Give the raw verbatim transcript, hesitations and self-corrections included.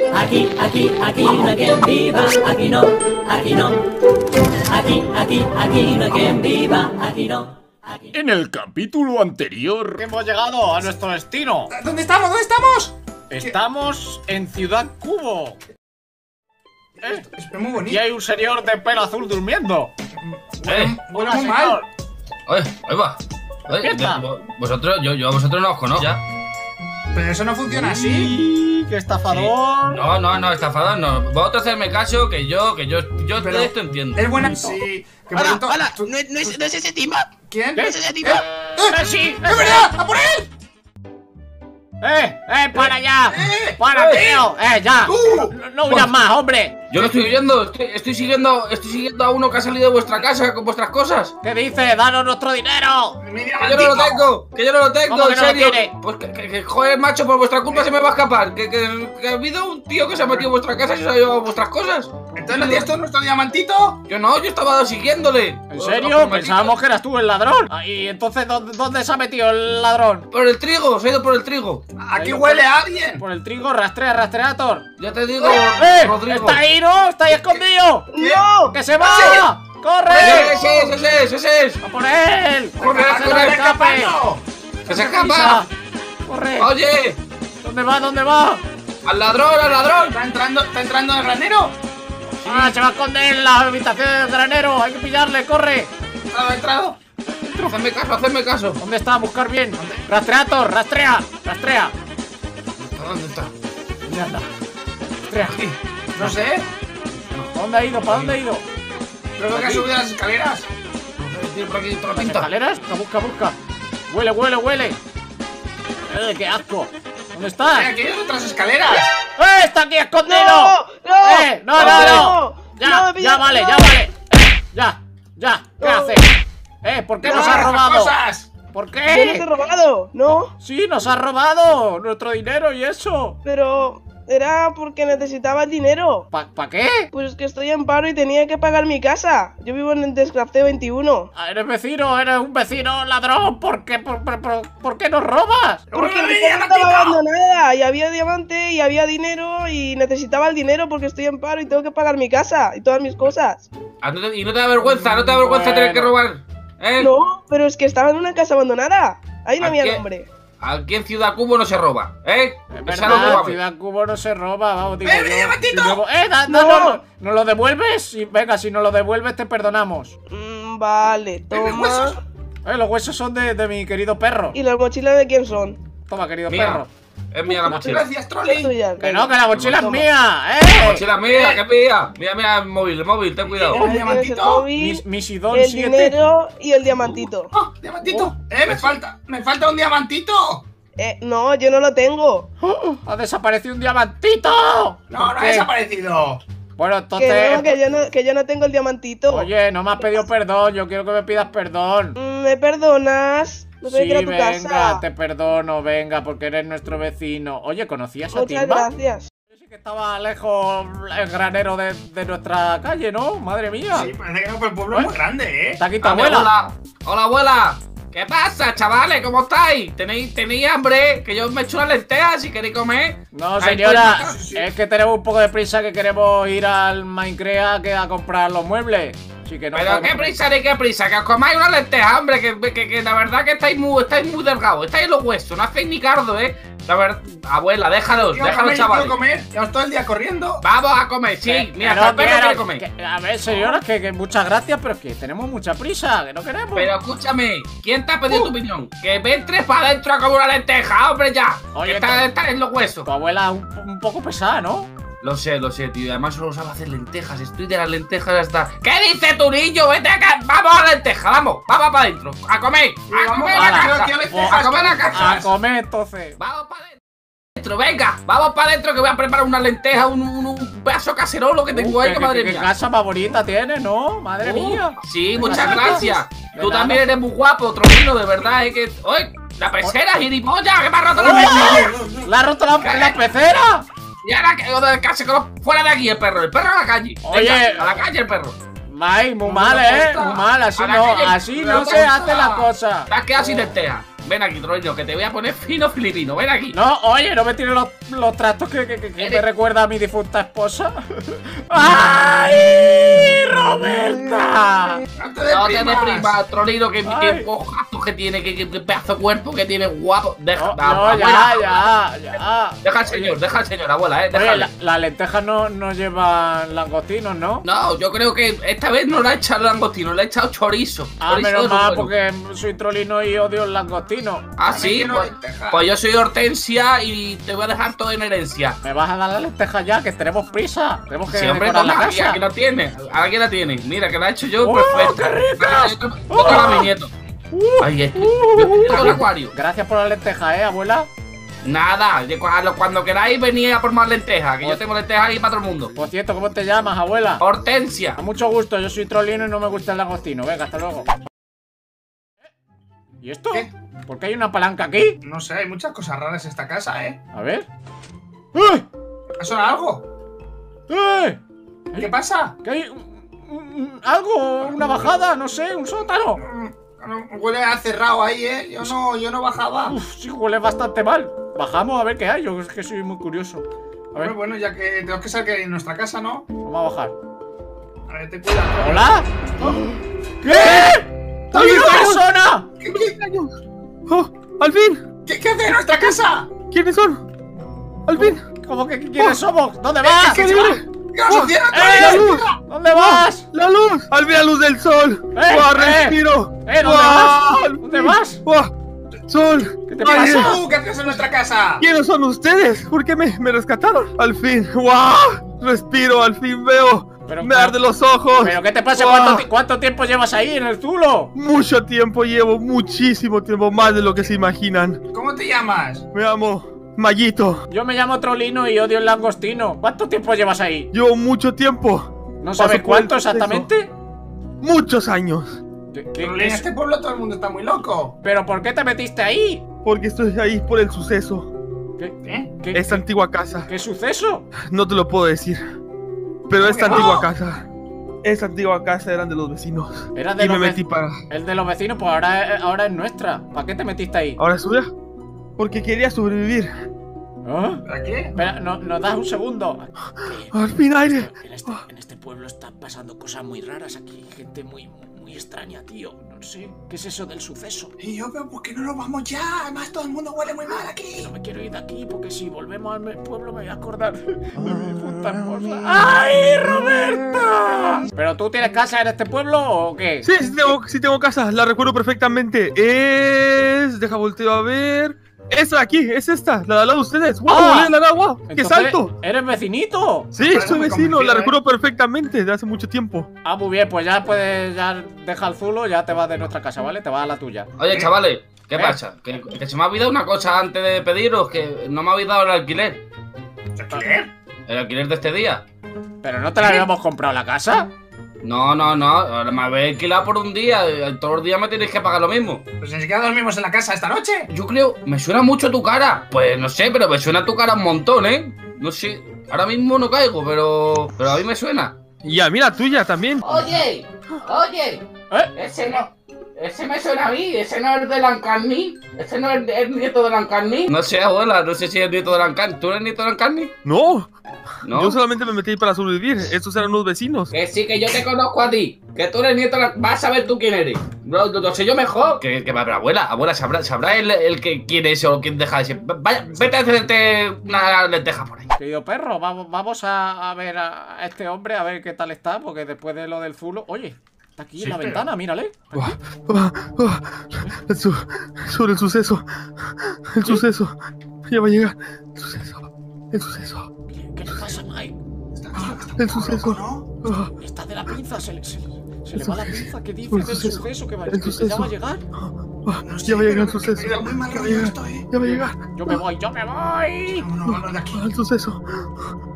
Aquí, aquí, aquí no hay quien viva. Aquí no, aquí no. Aquí, aquí, aquí no hay quien viva. Aquí no. Aquí no. En el capítulo anterior hemos llegado a nuestro destino. ¿Dónde estamos? ¿Dónde estamos? Estamos en Ciudad Cubo. ¿Eh? Es, es muy bonito. Y hay un señor de pelo azul durmiendo. Eh, Hola, muy mal. señor. Oye, ahí va. Oye, Despierta. yo- vosotros, yo, yo a vosotros no os conozco ya. Pero eso no funciona así. Sí, qué estafador. No, no, no, estafador, no. Vosotros hacerme caso, que yo, que yo, yo Pero de esto entiendo. Es buena. Sí. Que por Hola, tanto, hola, tú- ¿no, es- no es, ¿no es ese tipo? ¿Quién? ¿No es ese tipo? ¡Eh, sí! ¡Es verdad! ¡A por él! ¡Eh, eh, para ya! ¡Eh! ¡Para, ¡Eh! tío! ¡Eh, ya! ¡Tú! No, no huyas más, hombre. Yo no estoy huyendo, estoy, estoy siguiendo, estoy siguiendo a uno que ha salido de vuestra casa con vuestras cosas. ¿Qué dice? ¡Danos nuestro dinero! ¡Mi Que yo no lo diamantito! tengo, que yo no lo tengo, ¿Cómo que en no lo serio. tiene? Pues que, que, que, joder, macho, por vuestra culpa se me va a escapar. Que, que, que ha habido un tío que se ha metido en vuestra casa y se ha llevado vuestras cosas. ¿Entonces no tienes todo nuestro diamantito? Yo no, yo estaba siguiéndole. ¿En Os- serio? os prometí. Pensábamos que eras tú el ladrón. Ah, ¿y entonces ¿dónde, dónde se ha metido el ladrón? Por el trigo, se ha ido por el trigo. Aquí huele a alguien. Por el trigo, rastrea, rastreator. Ya te digo, ¡Eh! Rodrigo. ¡Está ahí, no! ¡Está ahí escondido! ¡No! ¡Que se va! ¡Corre! Ese es, ese es, ese es. ¡A por él! Corre, ¡Que se corre, nos escape! escapando! ¡Que se escapa! ¡Corre! Oye, ¿Dónde va? ¿Dónde va? al ladrón, al ladrón. ¿Está entrando, está entrando el granero? ¡Ah, se va a esconder en la habitación del granero! ¡Hay que pillarle! ¡Corre! ¿Ha entrado? Hacedme caso, hacedme caso. ¿Dónde está? Buscar bien. Rastreator, rastrea, rastrea. ¿Dónde está? ¿Dónde anda? Rastrea. No sé. ¿A dónde ha ido? ¿Para dónde ha ido? Creo que ha subido las escaleras. Tío, por aquí, toda la ¿Las pinta. escaleras? Busca, busca, busca. Huele, huele, huele. ¡Eh, qué asco! ¿Dónde está? Eh, aquí hay otras escaleras. ¡Eh, está aquí escondido! ¡No! ¡No! ¡Eh, no, no, no! Ya, ¡No, ya pilla- vale, no! ya vale. Eh, ya, ya, ¿qué No. hace? Eh, ¿por qué nos ¡Deja ha las robado? cosas! ¿Por Yo no te he qué? robado, ¿no? Sí, nos ha robado nuestro dinero y eso. Pero era porque necesitaba el dinero. ¿Pa, pa qué? Pues es que estoy en paro y tenía que pagar mi casa. Yo vivo en el Desgraciado veintiuno. Ah, ¿Eres vecino? ¿Eres un vecino ladrón? ¿Por qué, por, por- por- por qué nos robas? Porque ¡Uy, mi ya casa me ha estaba quitado! abandonada y había diamante y había dinero y necesitaba el dinero porque estoy en paro y tengo que pagar mi casa y todas mis cosas. Ah, no te- Y no te da vergüenza, no te da vergüenza Bueno. tener que robar. ¿Eh? No, pero es que estaba en una casa abandonada. Ahí no ¿A había qué? nombre. Aquí en Ciudad Cubo no se roba, ¿eh? Es Esa no verdad, roba. Ciudad Cubo no se roba, vamos, digo ¡Eh, yo. mi diamantito! Si luego- ¡Eh, da- da- No. no, no, ¿nos lo devuelves? Sí, venga, si nos lo devuelves te perdonamos. Mm, vale, ¡Eh, mis huesos! toma. Eh, los huesos son de, de mi querido perro. ¿Y las mochilas de quién son? Toma, querido Mía. perro. Es mía la mochila. Gracias, Trolli. Tuyas. Que no, que la mochila es Toma. mía, La eh. mochila mía, ¿qué pilla? Mira, mira el móvil, el móvil, ten cuidado. Oh, Ahí tienes el diamantito. móvil, Mis, mi Sidón el siete. dinero y el diamantito. ¡Oh, diamantito! ¡Eh, me falta! ¡Me falta un diamantito! Eh, no, yo no lo tengo. ¡Oh! ¡Ha desaparecido un diamantito! No, ¿Por no ha qué? desaparecido. Bueno, Que entonces. no, que yo no, que yo no tengo el diamantito. Oye, no me has pedido perdón, yo quiero que me pidas perdón. Mm, ¿Me perdonas? No sé Sí, que era tu venga, casa. te perdono, venga, porque eres nuestro vecino. Oye, ¿conocías a Muchas Timba? gracias. Sí que estaba lejos el granero de, de nuestra calle, ¿no? Madre mía. Sí, parece que no, pero el pueblo es muy grande, ¿eh? Está aquí tu Ah, mi abuela. abuela. Hola, abuela. ¿Qué pasa, chavales? ¿Cómo estáis? ¿Tenéis, tenéis hambre? Que yo me he hecho una lenteja si queréis comer. No, Ahí señora, estoy, sí, sí. es que tenemos un poco de prisa que queremos ir al Minecraft que a comprar los muebles. Así que no Pero podemos- qué prisa ni qué prisa, que os comáis una lenteja, hombre, que, que, que la verdad que estáis muy, estáis muy delgados, estáis en los huesos, no hacéis ni cardo, eh. La verdad, abuela, déjalos, Quiero déjalos, comer, yo chavales. quiero comer. Llevamos todo el día corriendo. Vamos a comer, sí, Que- mira, que hasta el perro quiero, quiere comer. que- a ver, señora, que, que muchas gracias, pero es que tenemos mucha prisa, que no queremos. Pero escúchame, ¿quién te ha pedido tu opinión? Que me entres para adentro a comer una lenteja, hombre, ya. Oye, que está, que- está en los huesos. Tu abuela es un, un poco pesada, ¿no? Lo sé, lo sé, tío. Además solo sabe hacer lentejas. Estoy de las lentejas hasta. ¿Qué dice tu niño? Vete acá. Vamos a la lenteja, vamos. Vamos para adentro. A comer. A vamos, comer ala, a casa. quiero lentejas, A comer a quiero casa. A comer, entonces. Vamos para adentro. Venga, vamos para adentro que voy a preparar una lenteja, un, un, un vaso cacerolo que tengo Uh, ahí, qué- que madre qué- qué mía. casa más bonita tienes, ¿no? Madre Uh, mía. Sí, muchas Venga, gracias. de Tú nada. también eres muy guapo, Trolino, de verdad. Es que. ¡Oye! La pecera, gilipollas, que me ha roto la pecera. ¡Oh! ¿Le ha roto la, la pecera? Y ahora que de casi fuera de aquí el perro, el perro a la calle. Oye. Venga, a la calle el perro. May, muy No mal, me eh. gusta. Muy mal, así A la no, calle, así me no gusta. se hace la cosa. Te has quedado sin lenteja. Ven aquí, Trollino, que te voy a poner fino filipino. Ven aquí. No, oye, no me tires los, los trastos que, que, que, que me recuerda a mi difunta esposa. ¡Ay, Roberta! No te No te deprimas. deprimas, Trollino, que, Ay. que ojazos que tiene, que, que, que pedazo de cuerpo que tiene, guapo. Deja, No, abuela. no, ya, ya, ya. Deja al señor, deja al señor, abuela, eh. Oye, Déjale. la- las lentejas no, no llevan langostinos, ¿no? No, yo creo que esta vez no le ha echado langostino, le ha echado chorizo. Ah, Chorizo menos de mal, bueno. porque soy trolino y odio el langostino. Ah, También sí, quiero pues, lentejas. pues yo soy Hortensia y te voy a dejar todo en herencia. ¿Me vas a dar las lentejas ya? Que tenemos prisa. Tenemos que Siempre decorar la toma, aquí, casa. aquí la tiene. Aquí la tiene. Mira, que la he hecho yo, ¡Oh, perfecto. qué rica! Ah, yo te- toca a mi nieto. Ay, es que yo estoy en el acuario. Gracias por las lentejas, ¿eh, abuela? Nada, de cuando, cuando queráis venid a por más lentejas, que yo tengo lentejas ahí para todo el mundo. Por cierto, ¿cómo te llamas, abuela? Hortensia. A mucho gusto, yo soy trolino y no me gusta el langostino. Venga, hasta luego. ¿Y esto? ¿Qué? ¿Por qué hay una palanca aquí? No sé, hay muchas cosas raras en esta casa, ¿eh? A ver. ¡Eh! ¿Ha sonado algo? ¡Eh! ¿Qué pasa? ¿Que hay un- un- algo? ¿Una bajada? No sé, un sótano. Mm, Huele a cerrado ahí, ¿eh? Yo no, yo no bajaba. Uf, sí, huele bastante mal. Bajamos a ver qué hay, yo es que soy muy curioso. A ver, Bueno, bueno, ya que tenemos que saber que hay en nuestra casa, ¿no? vamos a bajar. A ver, te cuida. ¿Hola? ¿Qué? ¡Hay una persona! ¿Qué, qué, ¡Oh! ¡Al fin! qué, qué hace en nuestra casa? ¿Quiénes son? ¡Al fin! ¿Cómo que quiénes somos? ¿Dónde vas? ¿Qué se va? ¿Qué nos encierra, ¡Eh! ¡La Trollino? luz! ¿Dónde vas? ¡La luz! ¡Al fin la luz del sol! ¡Eh, ¡Guau, eh! respiro! ¿Eh? ¿Dónde ¡Guau, vas? al ¿Dónde fin! vas? ¡Guau! ¡Sol! ¿Qué te aire! pasa? ¿Tú qué haces en nuestra casa? ¿Quiénes son ustedes? ¿Por qué me, me rescataron? ¡Al fin! ¡Guau! Respiro, al fin veo. Pero- me arden los ojos. ¿Pero qué te pasa? Guau. ¿Cuánto, ti- cuánto tiempo llevas ahí en el zulo? Mucho tiempo llevo, muchísimo tiempo, más de lo que se imaginan. ¿Cómo te llamas? Me amo Mayito. Yo me llamo Trolino y odio el langostino. ¿Cuánto tiempo llevas ahí? Llevo mucho tiempo. ¿No sabes Paso por el cuánto proceso. exactamente? Muchos años. ¿Qué- qué- Pero qué en es? este pueblo todo el mundo está muy loco. ¿Pero por qué te metiste ahí? Porque estoy ahí por el suceso. ¿Qué, ¿Eh? qué- Esta qué- antigua casa. qué suceso? No te lo puedo decir. Pero esta ¿Cómo que antigua no? casa. Esta antigua casa eran de los vecinos. Era de Y me los metí vec- para. El de los vecinos, pues ahora, es- ahora es nuestra. ¿Para qué te metiste ahí? ¿Ahora es suya? Porque quería sobrevivir. ¿Ah? ¿Para qué? Espera, no, ¿nos das un segundo? Al fin aire. En este, en este pueblo están pasando cosas muy raras aquí. Gente muy, muy extraña, tío. No sé. ¿Qué es eso del suceso? Y yo, pero ¿por qué no nos vamos ya? Además todo el mundo huele muy mal aquí. No me quiero ir de aquí porque si volvemos al me- pueblo me voy a acordar de mi puta esposa. ¡Ay, Roberta! ¿Pero tú tienes casa en este pueblo o qué? Sí, sí tengo, sí tengo casa, la recuerdo perfectamente. Es. Deja volteo a ver. Esta de aquí, es esta, la de al lado de ustedes. ¡Wow! Ah. volé de la nada, wow! ¡Qué Entonces, salto! ¿Eres vecinito? Sí, Parece soy muy vecino, convencido, la ¿eh? recuerdo perfectamente, de hace mucho tiempo. Ah, muy bien, pues ya puedes, ya deja el zulo, ya te vas de nuestra casa, ¿vale? Te vas a la tuya. Oye, chavales, ¿qué ¿Eh? pasa? Que, que se me ha olvidado una cosa antes de pediros, que no me habéis dado el alquiler. ¿Qué? El alquiler de este día. ¿Pero no te la habíamos comprado la casa? No, no, no. Ahora me habéis alquilado por un día. eh, Todos los días me tenéis que pagar lo mismo. Pues ni siquiera dormimos en la casa esta noche. Yo creo, me suena mucho tu cara. Pues no sé, pero me suena tu cara un montón, ¿eh? No sé. Ahora mismo no caigo, pero. Pero a mí me suena. Y a mí la tuya también. Oye, oye. ¿Eh? Ese no. Ese me suena a mí. Ese no es de Lancarni. Ese no es el nieto de Lancarni. No sé, abuela. No sé si es el nieto de Lancarni. ¿Tú eres el nieto de Lancarni? No, No. yo solamente me metí para sobrevivir. Estos eran unos vecinos. Que sí, que yo te conozco a ti. Que tú eres nieto de la... Vas a ver tú quién eres. Lo, lo- lo sé yo mejor. Que, que pero abuela, abuela, ¿sabrá, sabrá el, el que quién es o quién deja de ser? Vaya, vete a hacerte una lenteja por ahí. Querido perro, vamos, vamos a, a ver a, a este hombre, a ver qué tal está, porque después de lo del zulo... Oye, está aquí Sí, en la pero- ventana, mírale. Ah, ah, ah, el su- sobre el suceso. El suceso. Ya va a llegar. El suceso. El suceso. ¿Qué, qué le pasa, Mike? Está, está, está El un poco suceso. loco, ¿no? Ah, Está de la pinza, se le, se, se le El va la suceso. pinza. ¿Qué dice El del suceso. suceso que, va, El que ya suceso. va a llegar? ah, No sé, ya va a llegar el pero suceso. me da muy mal Ya va a rollo llegar. esto, ¿eh? Ya va a llegar. Yo me voy, yo me voy. Vámonos, vámonos de aquí. Ah, el suceso.